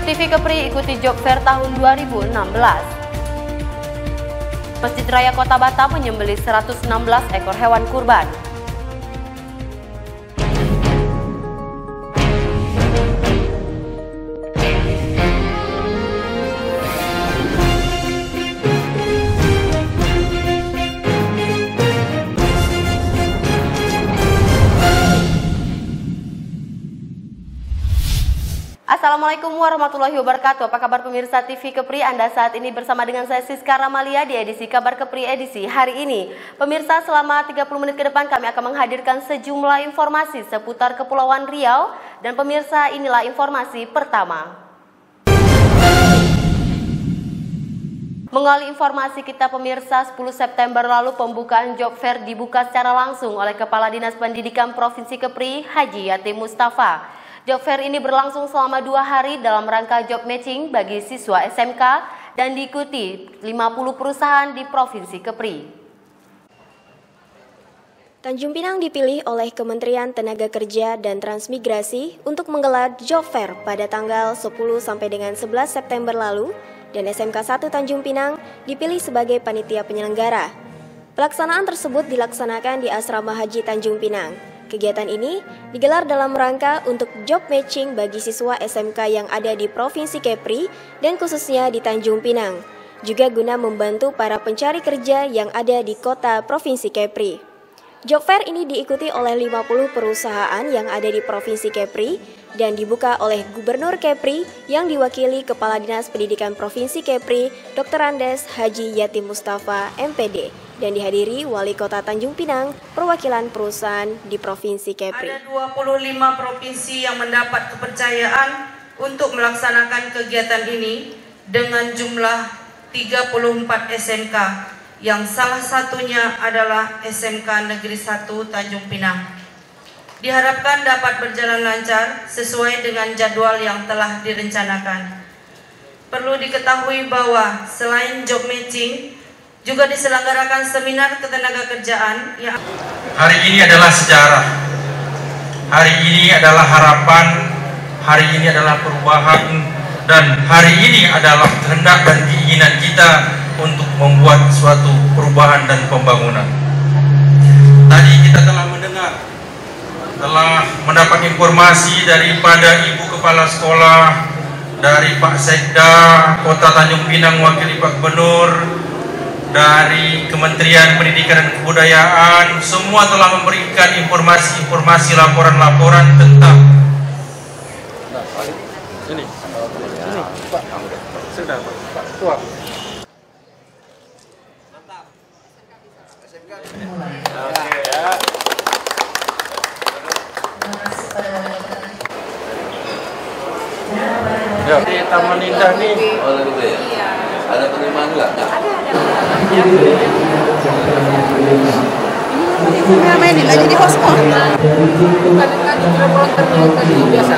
TV Kepri ikuti Job Fair tahun 2016. Masjid Raya Kota Batam menyembelih 116 ekor hewan kurban. Assalamualaikum warahmatullahi wabarakatuh. Apa kabar pemirsa TV Kepri? Anda saat ini bersama dengan saya Siska Ramalia di edisi Kabar Kepri edisi hari ini. Pemirsa, selama 30 menit ke depan kami akan menghadirkan sejumlah informasi seputar Kepulauan Riau. Dan pemirsa, inilah informasi pertama. Mengawali informasi kita pemirsa, 10 September lalu pembukaan Job Fair dibuka secara langsung oleh Kepala Dinas Pendidikan Provinsi Kepri, Haji Yatim Mustafa. Job Fair ini berlangsung selama 2 hari dalam rangka job matching bagi siswa SMK dan diikuti 50 perusahaan di Provinsi Kepri. Tanjung Pinang dipilih oleh Kementerian Tenaga Kerja dan Transmigrasi untuk menggelar Job Fair pada tanggal 10 sampai dengan 11 September lalu dan SMK 1 Tanjung Pinang dipilih sebagai panitia penyelenggara. Pelaksanaan tersebut dilaksanakan di Asrama Haji Tanjung Pinang. Kegiatan ini digelar dalam rangka untuk job matching bagi siswa SMK yang ada di Provinsi Kepri dan khususnya di Tanjung Pinang, juga guna membantu para pencari kerja yang ada di kota Provinsi Kepri. Job Fair ini diikuti oleh 50 perusahaan yang ada di Provinsi Kepri dan dibuka oleh Gubernur Kepri yang diwakili Kepala Dinas Pendidikan Provinsi Kepri, Dr. Andes Haji Yatim Mustafa, MPD, dan dihadiri Wali Kota Tanjung Pinang, perwakilan perusahaan di Provinsi Kepri. Ada 25 provinsi yang mendapat kepercayaan untuk melaksanakan kegiatan ini dengan jumlah 34 SMK, yang salah satunya adalah SMK Negeri 1 Tanjung Pinang. Diharapkan dapat berjalan lancar sesuai dengan jadwal yang telah direncanakan. Perlu diketahui bahwa selain job matching, juga diselenggarakan seminar ketenagakerjaan yang hari ini adalah sejarah, hari ini adalah harapan, hari ini adalah perubahan, dan hari ini adalah kehendak dan keinginan kita untuk membuat suatu perubahan dan pembangunan. Tadi kita telah mendapat informasi daripada Ibu Kepala Sekolah, dari Pak Sekda Kota Tanjung Pinang, wakili Pak Gubernur, dari Kementerian Pendidikan dan Kebudayaan, semua telah memberikan informasi-informasi, laporan-laporan tentang ini. Pak, sudah Pak, tua. Ya, di Taman Indah nih. Oh, gitu ya? Iya. Ada penerimaan nggak? Ada. Ini mainin aja di host kok. Kadang-kadang kira volunteer tadi biasa.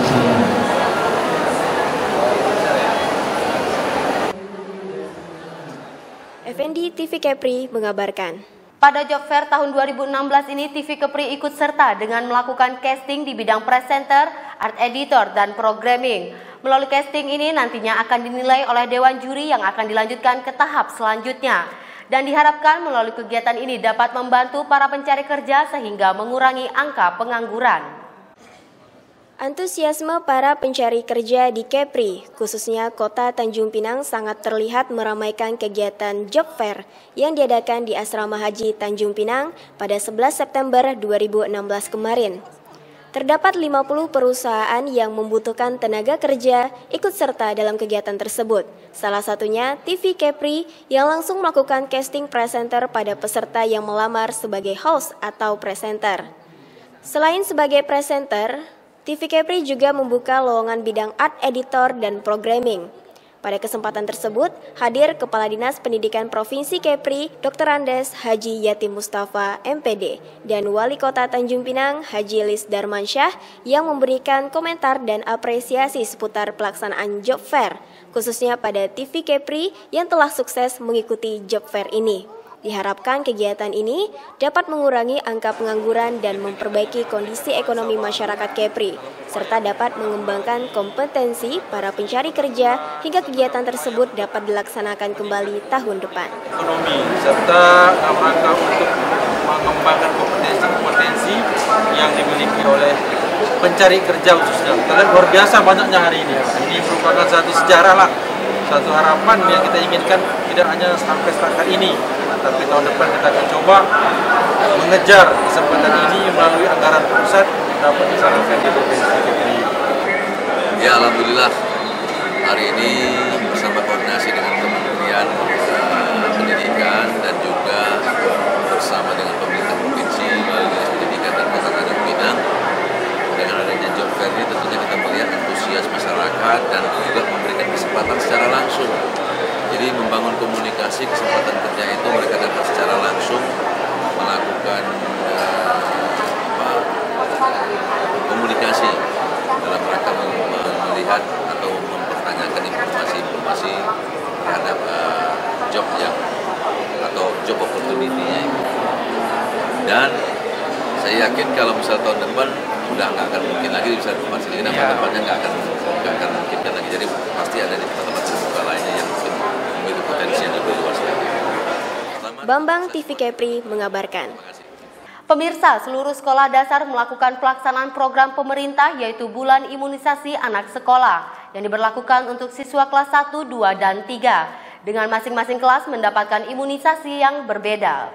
FND TV Kepri mengabarkan. Pada Job Fair tahun 2016 ini, TV Kepri ikut serta dengan melakukan casting di bidang presenter, art editor, dan programming. Melalui casting ini nantinya akan dinilai oleh Dewan Juri yang akan dilanjutkan ke tahap selanjutnya. Dan diharapkan melalui kegiatan ini dapat membantu para pencari kerja sehingga mengurangi angka pengangguran. Antusiasme para pencari kerja di Kepri, khususnya Kota Tanjung Pinang, sangat terlihat meramaikan kegiatan Job Fair yang diadakan di Asrama Haji Tanjung Pinang pada 11 September 2016 kemarin. Terdapat 50 perusahaan yang membutuhkan tenaga kerja ikut serta dalam kegiatan tersebut. Salah satunya TV Kepri yang langsung melakukan casting presenter pada peserta yang melamar sebagai host atau presenter. Selain sebagai presenter, TV Kepri juga membuka lowongan bidang art editor dan programming. Pada kesempatan tersebut, hadir Kepala Dinas Pendidikan Provinsi Kepri, Dr. Andes Haji Yatim Mustafa, MPD, dan Wali Kota Tanjung Pinang, Haji Lis Darmansyah, yang memberikan komentar dan apresiasi seputar pelaksanaan Job Fair, khususnya pada TV Kepri yang telah sukses mengikuti Job Fair ini. Diharapkan kegiatan ini dapat mengurangi angka pengangguran dan memperbaiki kondisi ekonomi masyarakat Kepri, serta dapat mengembangkan kompetensi para pencari kerja hingga kegiatan tersebut dapat dilaksanakan kembali tahun depan. Ekonomi serta rangka untuk mengembangkan kompetensi yang dimiliki oleh pencari kerja khususnya. Kita lihat luar biasa banyaknya hari ini. Ini merupakan satu sejarah lah, satu harapan yang kita inginkan tidak hanya sampai setakat ini, tapi tahun depan kita akan coba mengejar kesempatan ini melalui anggaran pusat dapat disalurkan di Provinsi Kepri. Ya, alhamdulillah hari ini bersama koordinasi dengan Kementerian Pendidikan dan juga bersama dengan pemerintah provinsi melalui Dinas Pendidikan dan Kota Tanjung Pinang, dengan adanya job fair ini tentunya kita melihat antusias masyarakat dan juga memberikan kesempatan secara langsung. Jadi membangun komunikasi, kesempatan kerja itu mereka dapat secara langsung melakukan komunikasi dalam rangka melihat atau mempertanyakan informasi terhadap job yang atau job opportunity-nya itu. Dan saya yakin kalau misal tahun depan udah nggak akan mungkin lagi bisa informasi ini, depannya nggak akan mungkin lagi. Jadi pasti ada di tempat-tempat terbuka lainnya yang mungkin memiliki potensi yang lebih luas lagi. Bambang TV Kepri mengabarkan. Pemirsa, seluruh sekolah dasar melakukan pelaksanaan program pemerintah yaitu Bulan Imunisasi Anak Sekolah yang diberlakukan untuk siswa kelas 1, 2, dan 3 dengan masing-masing kelas mendapatkan imunisasi yang berbeda.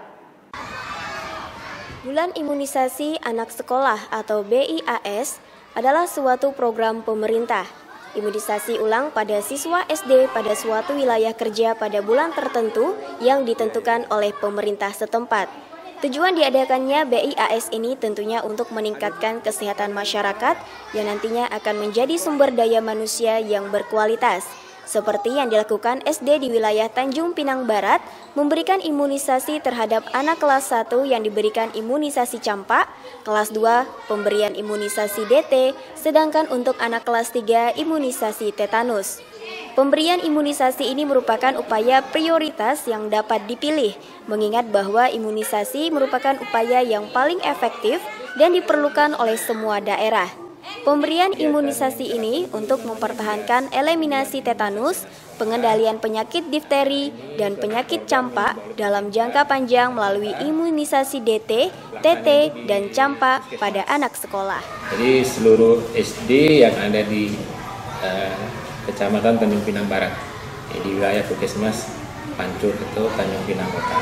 Bulan Imunisasi Anak Sekolah atau BIAS adalah suatu program pemerintah. Imunisasi ulang pada siswa SD pada suatu wilayah kerja pada bulan tertentu yang ditentukan oleh pemerintah setempat. Tujuan diadakannya BIAS ini tentunya untuk meningkatkan kesehatan masyarakat yang nantinya akan menjadi sumber daya manusia yang berkualitas. Seperti yang dilakukan SD di wilayah Tanjung Pinang Barat, memberikan imunisasi terhadap anak kelas 1 yang diberikan imunisasi campak, kelas 2 pemberian imunisasi DT, sedangkan untuk anak kelas 3 imunisasi tetanus. Pemberian imunisasi ini merupakan upaya prioritas yang dapat dipilih, mengingat bahwa imunisasi merupakan upaya yang paling efektif dan diperlukan oleh semua daerah. Pemberian imunisasi ini untuk mempertahankan eliminasi tetanus, pengendalian penyakit difteri, dan penyakit campak dalam jangka panjang melalui imunisasi DT, TT, dan campak pada anak sekolah. Jadi seluruh SD yang ada di Kecamatan Tanjung Pinang Barat, di wilayah Puskesmas Pancur itu Tanjung Pinang Kota.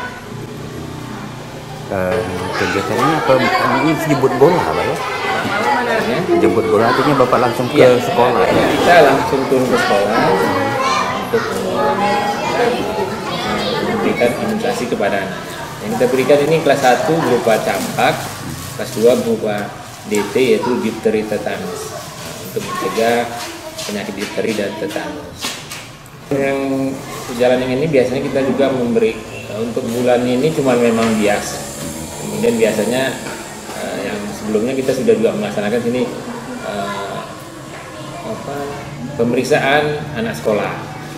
Kegiatannya apa? Ini jemput bola, Pak ya? Jemput bola artinya Bapak langsung ke sekolah. Ya, kita langsung turun ke sekolah untuk memberikan imunisasi kepada anak. Yang kita berikan ini kelas 1 berupa campak, kelas 2 berupa DT yaitu difteri tetanus untuk mencegah penyakit difteri dan tetanus. Yang jalan yang ini biasanya kita juga memberi untuk bulan ini cuma memang biasa. Kemudian biasanya yang sebelumnya kita sudah juga melaksanakan sini pemeriksaan anak sekolah.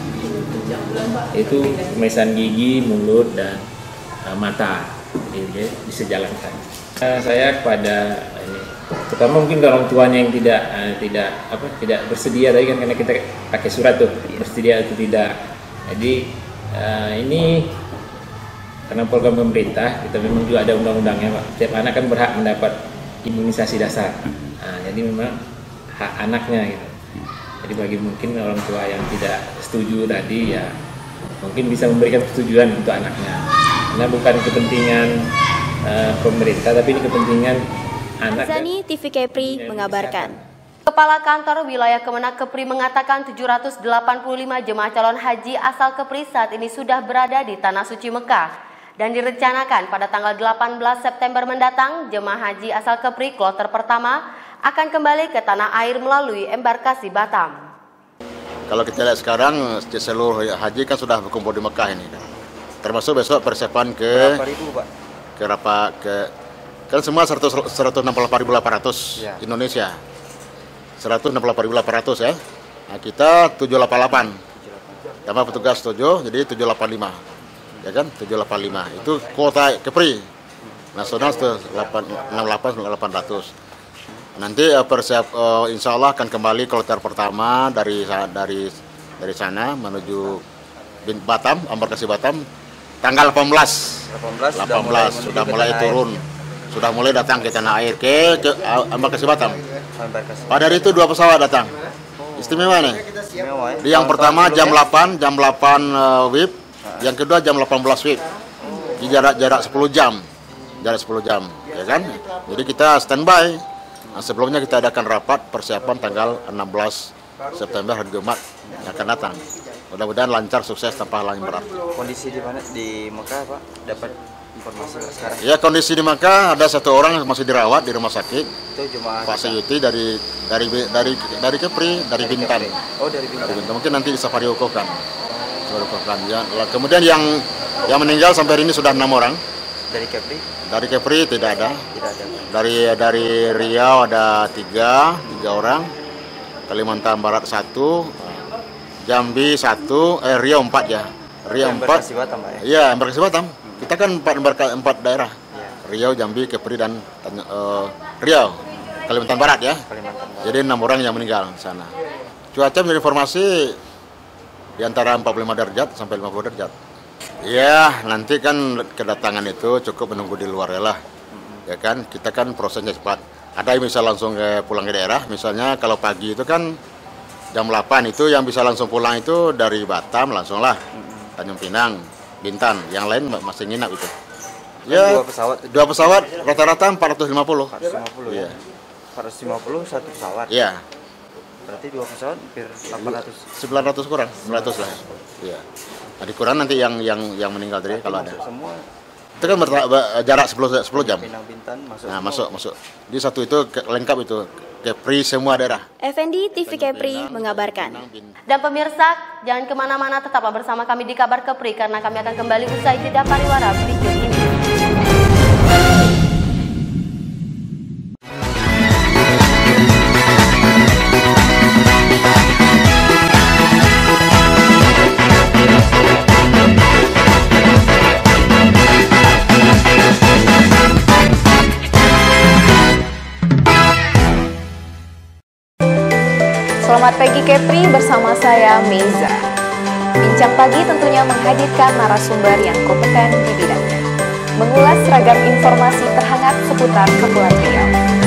Itu pemeriksaan gigi, mulut dan mata disejalankan. Saya kepada terutama mungkin orang tuanya yang tidak bersedia tadi kan karena kita pakai surat tuh bersedia atau tidak. Jadi ini karena program pemerintah kita memang juga ada undang-undangnya Pak. Setiap anak kan berhak mendapat imunisasi dasar. Jadi memang hak anaknya gitu. Jadi bagi mungkin orang tua yang tidak setuju tadi ya mungkin bisa memberikan persetujuan untuk anaknya. Karena bukan kepentingan pemerintah tapi ini kepentingan anak. Zani TV Kepri mengabarkan. Kepala Kantor Wilayah Kemenak Kepri mengatakan 785 jemaah calon haji asal Kepri saat ini sudah berada di Tanah Suci Mekah. Dan direncanakan pada tanggal 18 September mendatang, jemaah haji asal Kepri kloter pertama akan kembali ke tanah air melalui embarkasi Batam. Kalau kita lihat sekarang, seluruh haji kan sudah berkumpul di Mekah ini. Termasuk besok persiapan ke kan semua 168.800 ya. Indonesia 168.800 ya. Nah, kita 788 tambah petugas 7 jadi 785. ya kan 785 itu kuota Kepri nasional 68.800. Nanti insya Allah akan kembali kloter pertama dari sana menuju Batam, embarkasi Batam tanggal 18 sudah mulai turun, sudah mulai datang ke tanah air ke embarkasi Batam. Pada hari itu 2 pesawat datang. Istimewa nih. Yang pertama jam 8 WIB, yang kedua jam 18 WIB. Di jarak 10 jam. Jarak 10 jam, ya kan? Jadi kita standby. Nah, sebelumnya kita adakan rapat persiapan tanggal 16 September hari Jumat yang akan datang. Mudah-mudahan lancar, sukses tanpa halangan berat. Kondisi di mana di Mekah, Pak? Dapat informasi sekarang? Ya, kondisi di Mekah ada 1 orang yang masih dirawat di rumah sakit. Itu jemaah Pak Sayuti dari Kepri, dari Bintan. Oh, dari Bintan. Mungkin nanti di Safari Ukokan. Ya. Kemudian yang meninggal sampai hari ini sudah 6 orang. Dari Kepri? Dari Kepri tidak ada. Tidak ada. Dari Riau ada 3 orang. Kalimantan Barat 1, Jambi 1, Riau 4 ya. Riau 4. Embarkasi Batam, Pak, ya? Iya, embarkasi Batam. Kita kan 4 daerah. Ya. Riau, Jambi, Kepri dan Riau. Kalimantan Barat ya. Kalimantan Barat. Jadi 6 orang yang meninggal di sana. Cuaca menurut informasi di antara 45 derajat sampai 50 derajat. Ya, nanti kan kedatangan itu cukup menunggu di luar ya lah. Ya kan, kita kan prosesnya cepat. Ada yang bisa langsung pulang ke daerah, misalnya kalau pagi itu kan jam 8 itu yang bisa langsung pulang itu dari Batam langsung lah. Tanjung Pinang, Bintan, yang lain masih nginap itu. Ya, 2 pesawat rata-rata 450. 450 ya. 450 1 pesawat. Iya. Berarti 2 pesawat hampir 800. 900 kurang, 900 lah. Iya. Nah, dikurang nanti yang meninggal tadi kalau ada. Semua itu kan jarak 10 jam. Pinang Bintan masuk. Nah, masuk. Di satu itu lengkap itu. Kepri semua daerah. FND TV Kepri mengabarkan. Dan pemirsa, jangan kemana-mana, tetaplah bersama kami di Kabar Kepri karena kami akan kembali usai jeda pariwara berikut ini. Selamat pagi Kepri, bersama saya Meiza. Bincang Pagi tentunya menghadirkan narasumber yang kompeten di bidangnya. Mengulas ragam informasi terhangat seputar Kepulauan Riau.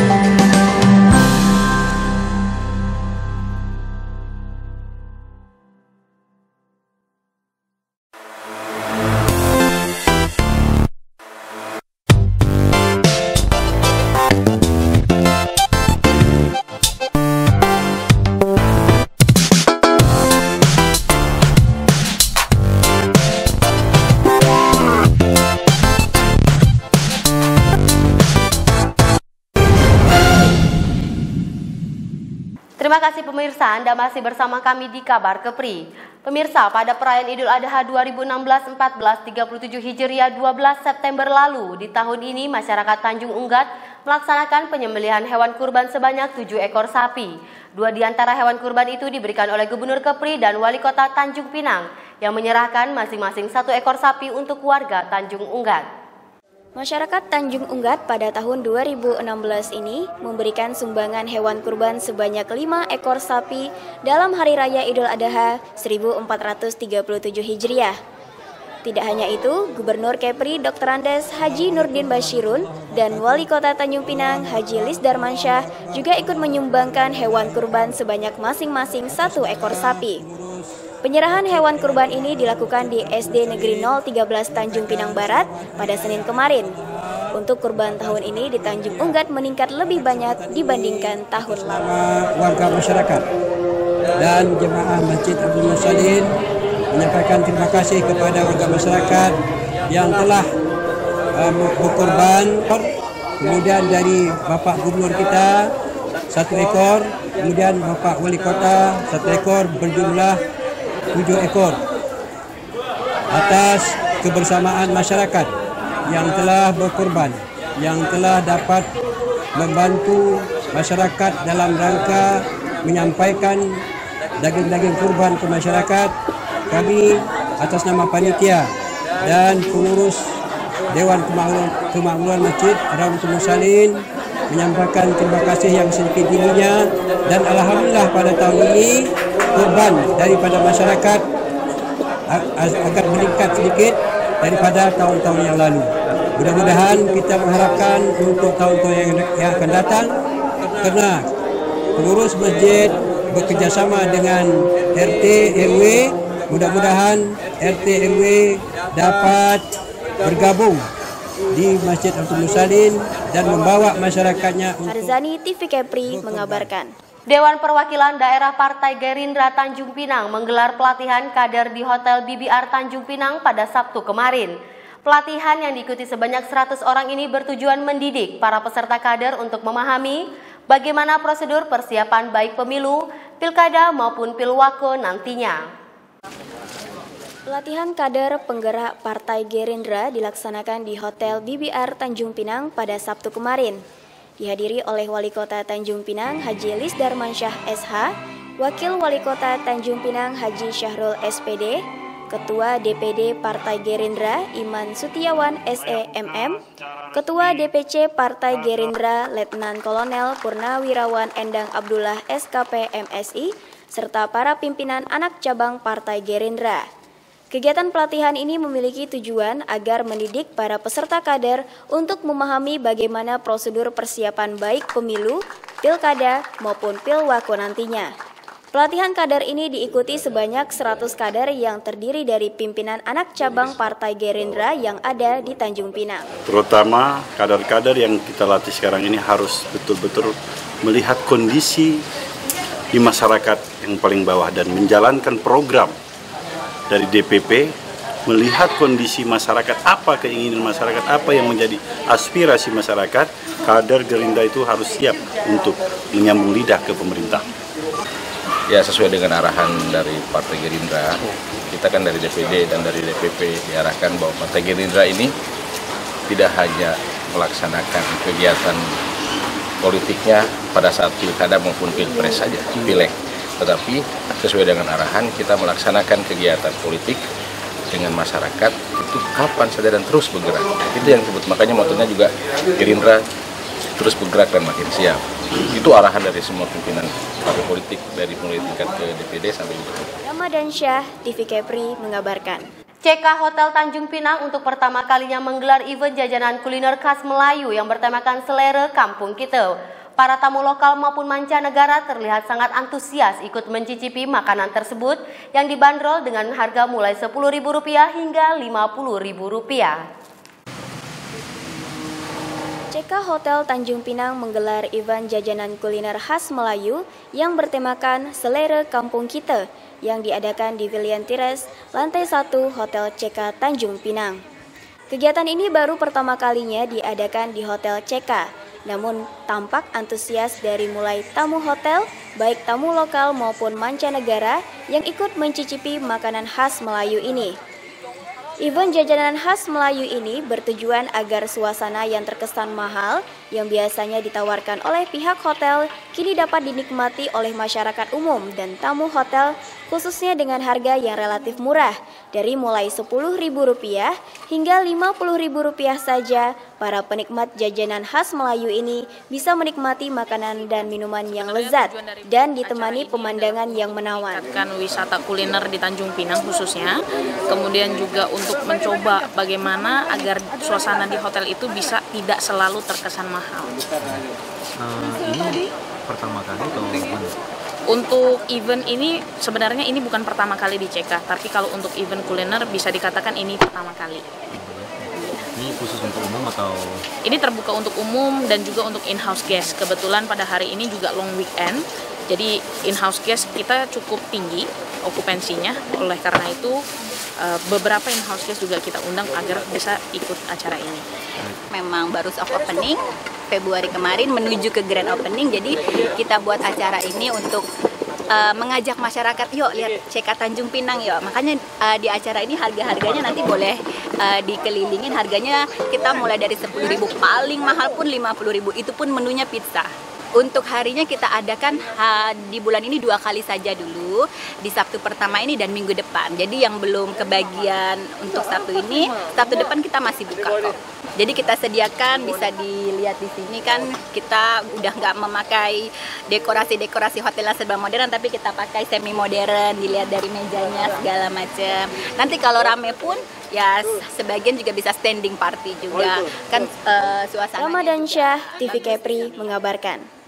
Terima kasih pemirsa, Anda masih bersama kami di Kabar Kepri. Pemirsa, pada perayaan Idul Adha 2016 1437 Hijriah 12 September lalu, di tahun ini masyarakat Tanjung Unggat melaksanakan penyembelihan hewan kurban sebanyak 7 ekor sapi. 2 di antara hewan kurban itu diberikan oleh Gubernur Kepri dan Wali Kota Tanjung Pinang yang menyerahkan masing-masing 1 ekor sapi untuk warga Tanjung Unggat. Masyarakat Tanjung Unggat pada tahun 2016 ini memberikan sumbangan hewan kurban sebanyak 5 ekor sapi dalam Hari Raya Idul Adha 1437 Hijriah. Tidak hanya itu, Gubernur Kepri Dr. Andes Haji Nurdin Basyirun dan Wali Kota Tanjung Pinang Haji Lis Darmansyah juga ikut menyumbangkan hewan kurban sebanyak masing-masing 1 ekor sapi. Penyerahan hewan kurban ini dilakukan di SD Negeri 013 Tanjung Pinang Barat pada Senin kemarin. Untuk kurban tahun ini di Tanjung Unggat meningkat lebih banyak dibandingkan tahun lalu. Warga masyarakat dan jemaah Masjid Abdul Mursalin menyampaikan terima kasih kepada warga masyarakat yang telah berkorban. Kemudian dari Bapak Gubernur kita 1 ekor, kemudian Bapak Wali Kota 1 ekor, berjumlah 7 ekor atas kebersamaan masyarakat yang telah berkorban, yang telah dapat membantu masyarakat dalam rangka menyampaikan daging-daging kurban ke masyarakat. Kami atas nama panitia dan pengurus Dewan Kemakmuran Masjid Rawdatul Mursalin menyampaikan terima kasih yang setinggi-tingginya, dan alhamdulillah pada tahun ini korban daripada masyarakat akan meningkat sedikit daripada tahun-tahun yang lalu. Mudah-mudahan kita mengharapkan untuk tahun-tahun yang akan datang, karena pengurus masjid bekerjasama dengan RT RW, mudah-mudahan RT RW dapat bergabung di Masjid Rawdatul Mursalin dan membawa masyarakatnya. Arzani, TV Kepri mengabarkan. Dewan Perwakilan Daerah Partai Gerindra Tanjung Pinang menggelar pelatihan kader di Hotel BBR Tanjung Pinang pada Sabtu kemarin. Pelatihan yang diikuti sebanyak 100 orang ini bertujuan mendidik para peserta kader untuk memahami bagaimana prosedur persiapan baik pemilu, pilkada maupun pilwako nantinya. Pelatihan kader penggerak Partai Gerindra dilaksanakan di Hotel BBR Tanjung Pinang pada Sabtu kemarin. Dihadiri oleh Wali Kota Tanjung Pinang Haji Lis Darmansyah SH, Wakil Wali Kota Tanjung Pinang Haji Syahrul SPD, Ketua DPD Partai Gerindra Iman Sutiawan SEMM, Ketua DPC Partai Gerindra Letnan Kolonel Purnawirawan Endang Abdullah SKP MSI, serta para pimpinan anak cabang Partai Gerindra. Kegiatan pelatihan ini memiliki tujuan agar mendidik para peserta kader untuk memahami bagaimana prosedur persiapan baik pemilu, pilkada, maupun pilwako nantinya. Pelatihan kader ini diikuti sebanyak 100 kader yang terdiri dari pimpinan anak cabang Partai Gerindra yang ada di Tanjung Pinang. Terutama kader-kader yang kita latih sekarang ini harus betul-betul melihat kondisi di masyarakat yang paling bawah dan menjalankan program dari DPP, melihat kondisi masyarakat, apa keinginan masyarakat, apa yang menjadi aspirasi masyarakat. Kader Gerindra itu harus siap untuk menyambung lidah ke pemerintah. Ya, sesuai dengan arahan dari Partai Gerindra, kita kan dari DPD dan dari DPP diarahkan bahwa Partai Gerindra ini tidak hanya melaksanakan kegiatan politiknya pada saat pilkada maupun pilpres saja, pileg. Tetapi sesuai dengan arahan kita melaksanakan kegiatan politik dengan masyarakat itu kapan saja dan terus bergerak. Itu yang disebut, makanya motonya juga Gerindra terus bergerak dan makin siap. Itu arahan dari semua pimpinan partai politik dari mulai tingkat ke DPD sampai ke Ramadan Syah, TV Kepri mengabarkan. CK Hotel Tanjung Pinang untuk pertama kalinya menggelar event jajanan kuliner khas Melayu yang bertemakan selera kampung kita. Para tamu lokal maupun mancanegara terlihat sangat antusias ikut mencicipi makanan tersebut yang dibanderol dengan harga mulai Rp10.000 hingga Rp50.000. CK Hotel Tanjung Pinang menggelar event jajanan kuliner khas Melayu yang bertemakan selera kampung kita yang diadakan di Vilian Tires, lantai 1 Hotel CK Tanjung Pinang. Kegiatan ini baru pertama kalinya diadakan di Hotel CK. Namun tampak antusias dari mulai tamu hotel, baik tamu lokal maupun mancanegara yang ikut mencicipi makanan khas Melayu ini. Event jajanan khas Melayu ini bertujuan agar suasana yang terkesan mahal yang biasanya ditawarkan oleh pihak hotel kini dapat dinikmati oleh masyarakat umum dan tamu hotel, khususnya dengan harga yang relatif murah dari mulai Rp10.000 hingga Rp50.000 saja. Para penikmat jajanan khas Melayu ini bisa menikmati makanan dan minuman yang lezat dan ditemani pemandangan yang menawan. Wisata kuliner di Tanjung Pinang khususnya, kemudian juga untuk mencoba bagaimana agar suasana di hotel itu bisa tidak selalu terkesan mahal. Ini pertama kali atau gimana? Untuk event ini sebenarnya ini bukan pertama kali di CK, tapi kalau untuk event kuliner bisa dikatakan ini pertama kali. Ini khusus untuk umum atau? Ini terbuka untuk umum dan juga untuk in-house guest. Kebetulan pada hari ini juga long weekend, jadi in-house guest kita cukup tinggi okupansinya. Oleh karena itu beberapa in-house guest juga kita undang agar bisa ikut acara ini. Memang baru soft opening Februari kemarin menuju ke grand opening, jadi kita buat acara ini untuk mengajak masyarakat, yuk lihat CK Tanjung Pinang yuk. Makanya di acara ini harga-harganya nanti boleh dikelilingin, harganya kita mulai dari Rp10.000, paling mahal pun Rp50.000, itu pun menunya pizza. Untuk harinya kita adakan di bulan ini 2 kali saja dulu, di Sabtu pertama ini dan minggu depan. Jadi yang belum kebagian untuk Sabtu ini, Sabtu depan kita masih buka kok. Jadi kita sediakan, bisa dilihat di sini kan, kita udah nggak memakai dekorasi-dekorasi hotel yang serba modern, tapi kita pakai semi modern, dilihat dari mejanya segala macam. Nanti kalau rame pun ya sebagian juga bisa standing party juga kan, suasananya. Ramadan Syah, TV Kepri mengabarkan.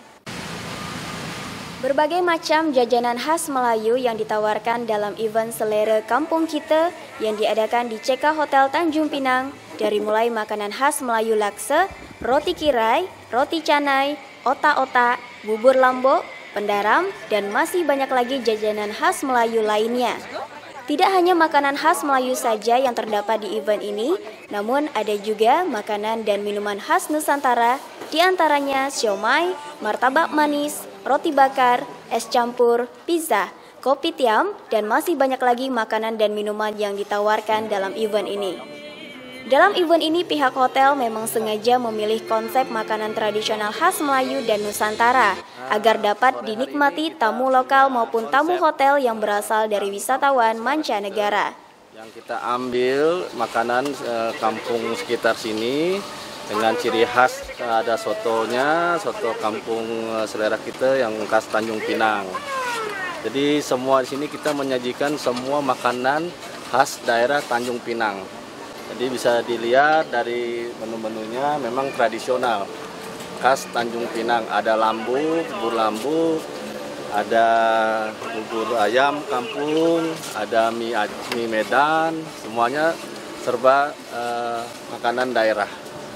Berbagai macam jajanan khas Melayu yang ditawarkan dalam event Selera Kampung Kita yang diadakan di CK Hotel Tanjung Pinang, dari mulai makanan khas Melayu laksa, roti kirai, roti canai, otak-otak, bubur lambok, pendaram, dan masih banyak lagi jajanan khas Melayu lainnya. Tidak hanya makanan khas Melayu saja yang terdapat di event ini, namun ada juga makanan dan minuman khas Nusantara, di antaranya siomay, martabak manis, roti bakar, es campur, pizza, kopi tiam, dan masih banyak lagi makanan dan minuman yang ditawarkan dalam event ini. Dalam event ini, pihak hotel memang sengaja memilih konsep makanan tradisional khas Melayu dan Nusantara agar dapat dinikmati tamu lokal maupun tamu hotel yang berasal dari wisatawan mancanegara. Yang kita ambil makanan kampung sekitar sini dengan ciri khas, ada sotonya, soto kampung selera kita yang khas Tanjung Pinang. Jadi semua di sini kita menyajikan semua makanan khas daerah Tanjung Pinang. Jadi bisa dilihat dari menu-menunya memang tradisional, khas Tanjung Pinang. Ada lambuk, bubur lambuk, ada bubur ayam kampung, ada mie Medan, semuanya serba makanan daerah.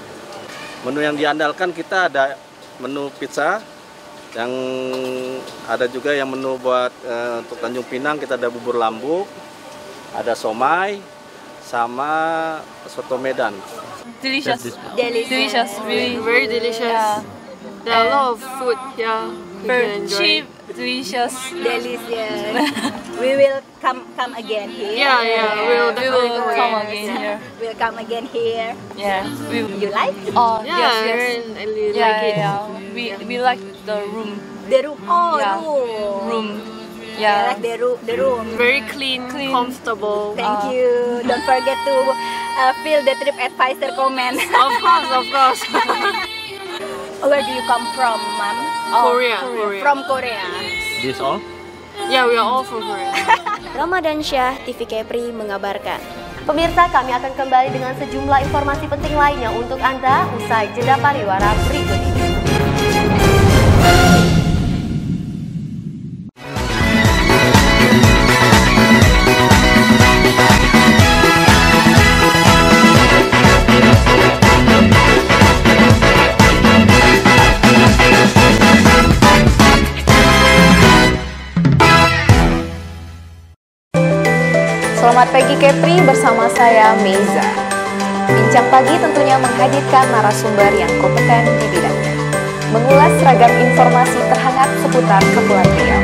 Menu yang diandalkan kita ada menu pizza, yang ada juga yang menu buat untuk Tanjung Pinang, kita ada bubur lambuk, ada somai, sama soto Medan. Delicious. Delicious. Really, very delicious. Yeah. There are a lot of food here. Very cheap, delicious. Delicious. We will come again here. Yeah. We will come again here. We'll come again here. Yeah. You like? Oh, yes. I really like it. Yeah. We like the room. The room. Oh, yeah. room. Yeah. I like the room. Very clean, comfortable. Thank you. Don't forget to fill the TripAdvisor comment. Of course. Where do you come from, Mom? Korea. From Korea. This all? Yeah, we are all from Korea. Ramadan Syah, TV Kepri mengabarkan. Pemirsa, kami akan kembali dengan sejumlah informasi penting lainnya untuk Anda usai jeda pariwara berikut ini. Selamat pagi Kepri, bersama saya Meiza. Bincang Pagi tentunya menghadirkan narasumber yang kompeten di bidangnya, mengulas ragam informasi terhangat seputar Kepulauan Riau.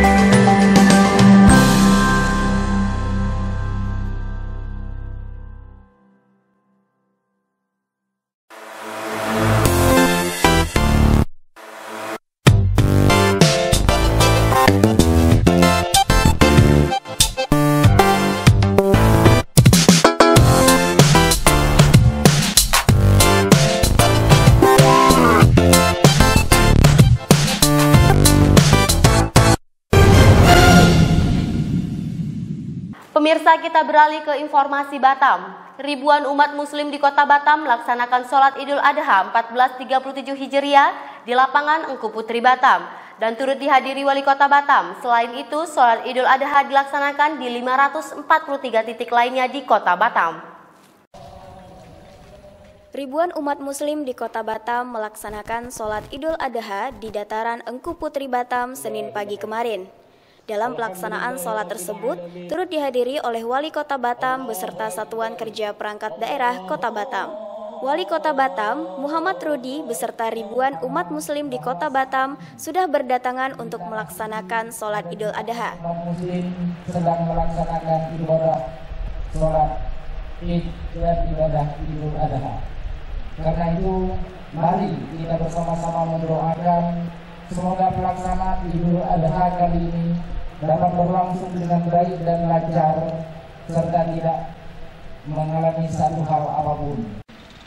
Pemirsa, kita beralih ke informasi Batam. Ribuan umat muslim di kota Batam melaksanakan sholat Idul Adha 1437 Hijriah di lapangan Engku Putri Batam dan turut dihadiri Wali Kota Batam. Selain itu, sholat Idul Adha dilaksanakan di 543 titik lainnya di kota Batam. Ribuan umat muslim di kota Batam melaksanakan sholat Idul Adha di dataran Engku Putri Batam Senin pagi kemarin. Dalam pelaksanaan sholat tersebut, turut dihadiri oleh Wali Kota Batam beserta Satuan Kerja Perangkat Daerah Kota Batam. Wali Kota Batam, Muhammad Rudi, beserta ribuan umat muslim di Kota Batam sudah berdatangan untuk melaksanakan sholat Idul Adha. Muslim sedang melaksanakan ibadah sholat Id dan ibadah Idul Adha. Karena itu, mari kita bersama-sama mendoakan Semoga pelaksanaan Idul Adha kali ini dapat berlangsung dengan baik dan lancar serta tidak mengalami satu hal apapun.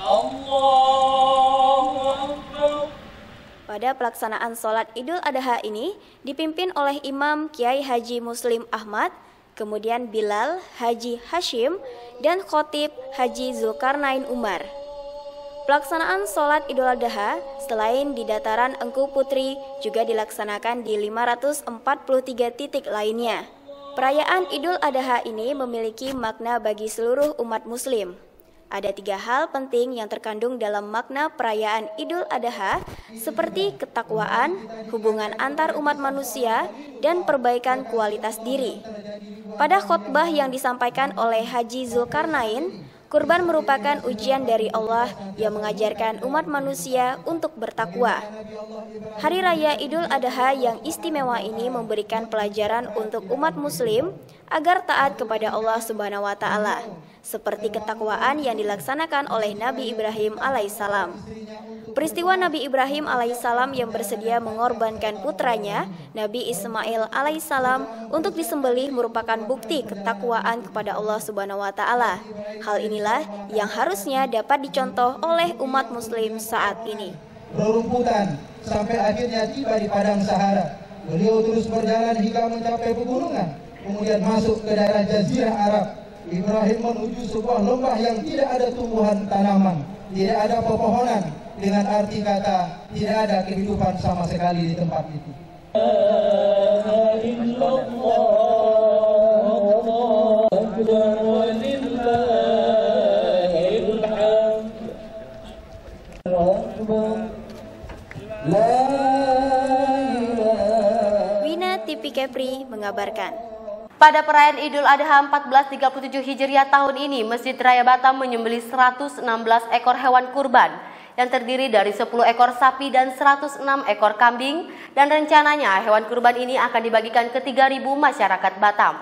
Pada pelaksanaan sholat Idul Adha ini dipimpin oleh Imam Kiai Haji Muslim Ahmad, kemudian Bilal Haji Hashim, dan Khotib Haji Zulkarnain Umar. Pelaksanaan sholat Idul Adha selain di dataran Engku Putri juga dilaksanakan di 543 titik lainnya. Perayaan Idul Adha ini memiliki makna bagi seluruh umat muslim. Ada 3 hal penting yang terkandung dalam makna perayaan Idul Adha, seperti ketakwaan, hubungan antar umat manusia, dan perbaikan kualitas diri. Pada khotbah yang disampaikan oleh Haji Zulkarnain, kurban merupakan ujian dari Allah yang mengajarkan umat manusia untuk bertakwa. Hari Raya Idul Adha yang istimewa ini memberikan pelajaran untuk umat muslim agar taat kepada Allah Subhanahu wa Ta'ala, seperti ketakwaan yang dilaksanakan oleh Nabi Ibrahim alaihissalam. Peristiwa Nabi Ibrahim alaihissalam yang bersedia mengorbankan putranya, Nabi Ismail alaihissalam, untuk disembelih merupakan bukti ketakwaan kepada Allah Subhanahu wa Ta'ala. Hal inilah yang harusnya dapat dicontoh oleh umat muslim saat ini. Rerumputan sampai akhirnya tiba di padang Sahara. Beliau terus berjalan hingga mencapai pegunungan, kemudian masuk ke daerah Jazirah Arab. Ibrahim menuju sebuah lembah yang tidak ada tumbuhan tanaman, tidak ada pepohonan, dengan arti kata tidak ada kehidupan sama sekali di tempat itu. Wina TV Kepri mengabarkan. Pada perayaan Idul Adha 1437 Hijriah tahun ini, Masjid Raya Batam menyembelih 116 ekor hewan kurban yang terdiri dari 10 ekor sapi dan 106 ekor kambing, dan rencananya hewan kurban ini akan dibagikan ke 3.000 masyarakat Batam.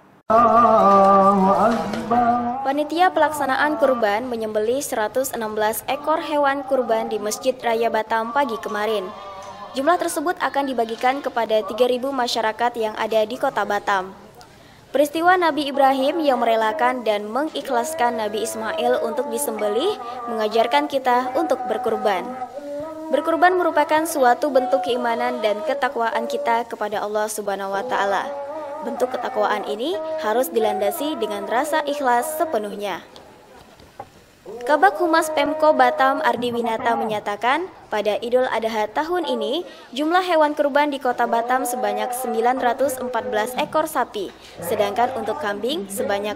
Panitia pelaksanaan kurban menyembelih 116 ekor hewan kurban di Masjid Raya Batam pagi kemarin. Jumlah tersebut akan dibagikan kepada 3.000 masyarakat yang ada di kota Batam. Peristiwa Nabi Ibrahim yang merelakan dan mengikhlaskan Nabi Ismail untuk disembelih mengajarkan kita untuk berkurban. Berkurban merupakan suatu bentuk keimanan dan ketakwaan kita kepada Allah Subhanahu wa Ta'ala. Bentuk ketakwaan ini harus dilandasi dengan rasa ikhlas sepenuhnya. Kabag Humas Pemko Batam Ardi Winata menyatakan, pada Idul Adha tahun ini, jumlah hewan kurban di kota Batam sebanyak 914 ekor sapi, sedangkan untuk kambing sebanyak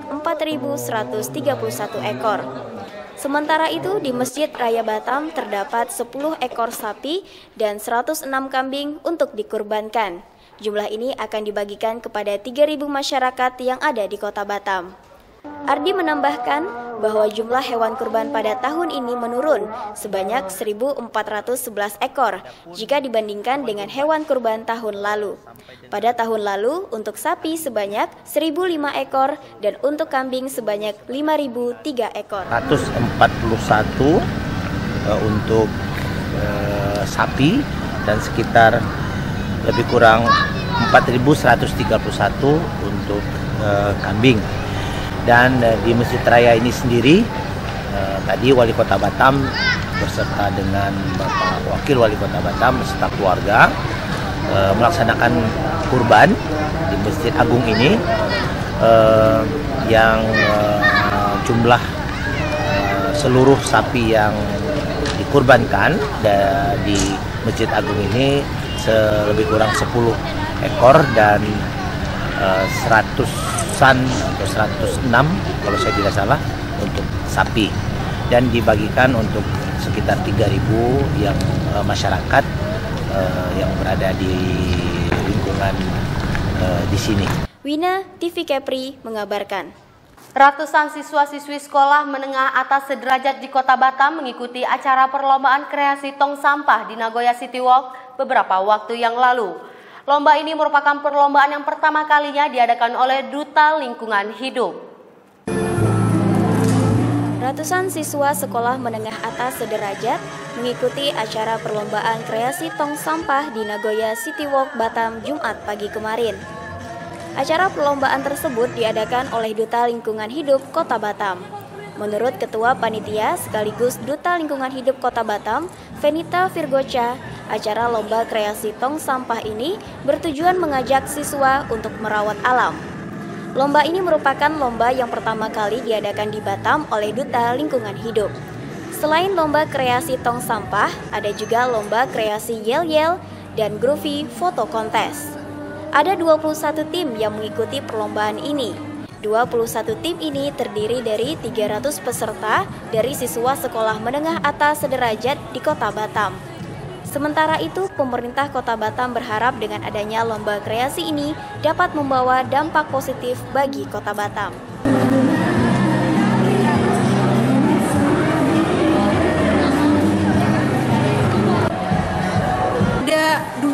4.131 ekor. Sementara itu, di Masjid Raya Batam terdapat 10 ekor sapi dan 106 kambing untuk dikurbankan. Jumlah ini akan dibagikan kepada 3.000 masyarakat yang ada di kota Batam. Ardi menambahkan bahwa jumlah hewan kurban pada tahun ini menurun sebanyak 1.411 ekor jika dibandingkan dengan hewan kurban tahun lalu. Pada tahun lalu untuk sapi sebanyak 1.005 ekor dan untuk kambing sebanyak 5.003 ekor. 141 untuk sapi dan sekitar lebih kurang 4.131 untuk kambing. Dan di Masjid Raya ini sendiri, tadi Wali Kota Batam beserta dengan Bapak Wakil Wali Kota Batam beserta keluarga melaksanakan kurban di Masjid Agung ini yang jumlah seluruh sapi yang dikurbankan di Masjid Agung ini lebih kurang 10 ekor dan 100-an atau 106 kalau saya tidak salah untuk sapi, dan dibagikan untuk sekitar 3.000 yang masyarakat yang berada di lingkungan di sini. Wina TV Kepri mengabarkan. Ratusan siswa-siswi sekolah menengah atas sederajat di Kota Batam mengikuti acara perlombaan kreasi tong sampah di Nagoya City Walk beberapa waktu yang lalu. Lomba ini merupakan perlombaan yang pertama kalinya diadakan oleh Duta Lingkungan Hidup. Ratusan siswa sekolah menengah atas sederajat mengikuti acara perlombaan kreasi tong sampah di Nagoya City Walk Batam Jumat pagi kemarin. Acara perlombaan tersebut diadakan oleh Duta Lingkungan Hidup Kota Batam. Menurut Ketua Panitia sekaligus Duta Lingkungan Hidup Kota Batam, Venita Virgocha, acara lomba kreasi tong sampah ini bertujuan mengajak siswa untuk merawat alam. Lomba ini merupakan lomba yang pertama kali diadakan di Batam oleh Duta Lingkungan Hidup. Selain lomba kreasi tong sampah, ada juga lomba kreasi yel-yel dan groovy foto kontes. Ada 21 tim yang mengikuti perlombaan ini. 21 tim ini terdiri dari 300 peserta dari siswa sekolah menengah atas sederajat di Kota Batam. Sementara itu, pemerintah Kota Batam berharap dengan adanya lomba kreasi ini dapat membawa dampak positif bagi Kota Batam. Ada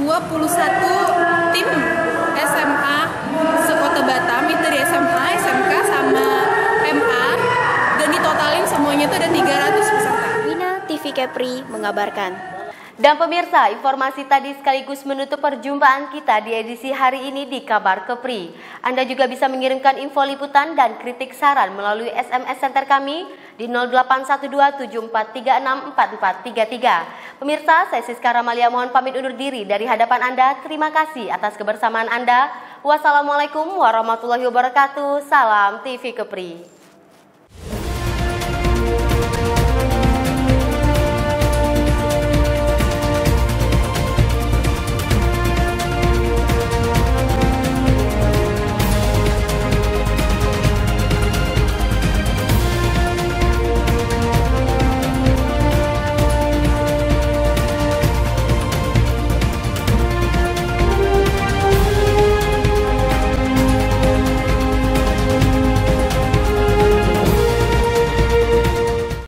21 tim SMA se-Kota Batam, itu dari SMA, SMK, sama MA, dan ditotalin semuanya itu ada 300 peserta. Wina TV Kepri mengabarkan. Dan pemirsa, informasi tadi sekaligus menutup perjumpaan kita di edisi hari ini di Kabar Kepri. Anda juga bisa mengirimkan info liputan dan kritik saran melalui SMS center kami di 081274364433. Pemirsa, saya Siska Ramalia mohon pamit undur diri dari hadapan Anda. Terima kasih atas kebersamaan Anda. Wassalamualaikum warahmatullahi wabarakatuh. Salam TV Kepri.